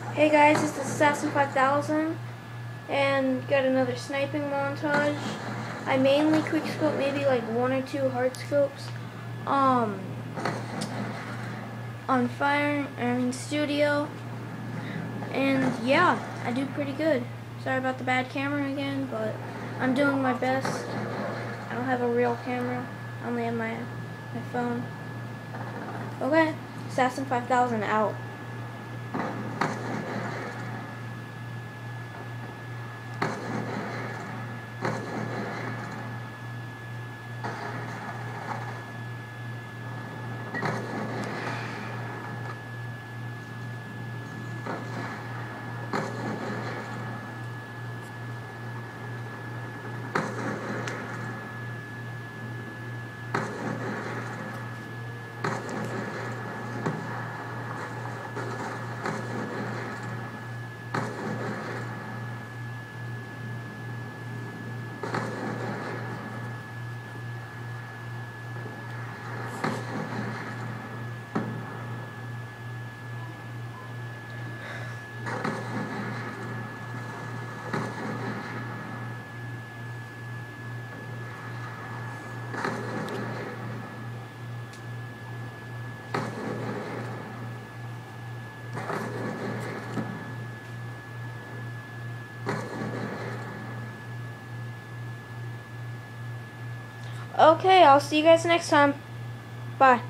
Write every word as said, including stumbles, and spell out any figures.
Hey guys, it's Assassin five thousand and got another sniping montage. I mainly quick scope maybe like one or two hard scopes. Um on fire and studio. And yeah, I do pretty good. Sorry about the bad camera again, but I'm doing my best. I don't have a real camera. I only have my my phone. Okay, Assassin five thousand out. Okay, I'll see you guys next time. Bye.